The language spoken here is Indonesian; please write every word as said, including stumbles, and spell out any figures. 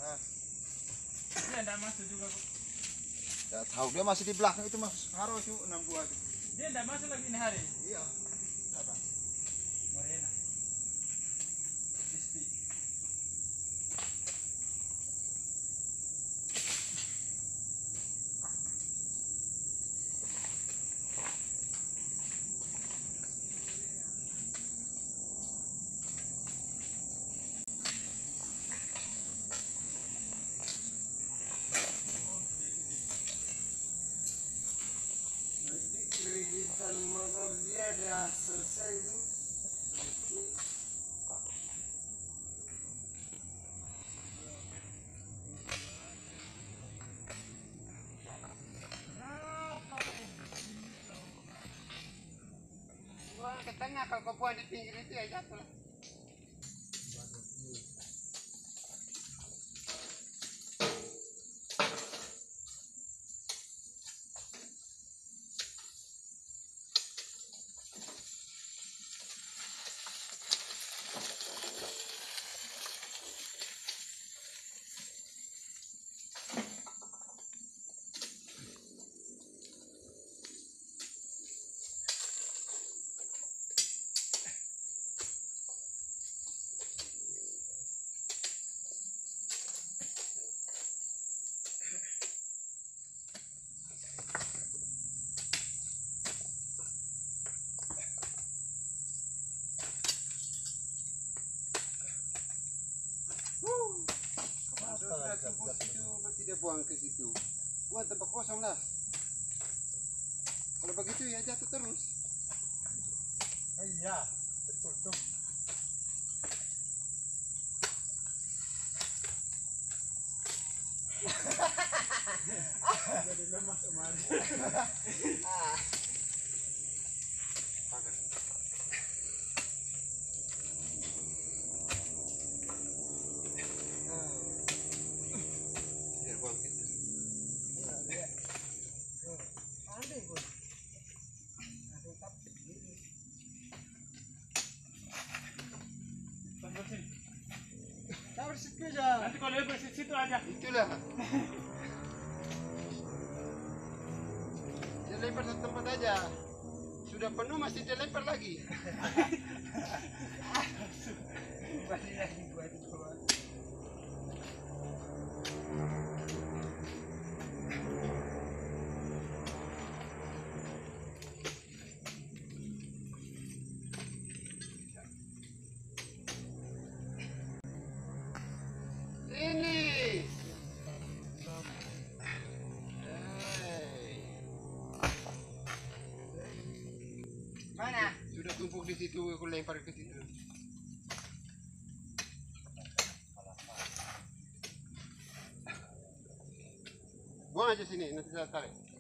Dia tidak masuk juga kok. Ya tahu dia masih di belakang itu mas. Harus itu enam buah itu. Dia tidak masuk lagi ini hari. Iya. Siapa? Morena. Crispy. Kerigitan motor dia dah selesai itu. Wah, ke tengah kalau kau buang di pinggir itu ya jatuh lah. Sudah tumpuk situ, masih dia buang ke situ. Buang tempat kosong lah. Kalau begitu ya jatuh terus. Oh, iya, betul tuh. Jadi lemas kemarin. Ah. Tahu situ aja. Nanti kalau lebar situ aja. Itulah. Dia lempar satu tempat aja. Sudah penuh masih dia lempar lagi. Balik lagi buat itu. Ini. Mana? Sudah tumpuk di situ, aku lempar ke situ. Buang aja sini, nanti saya tarik.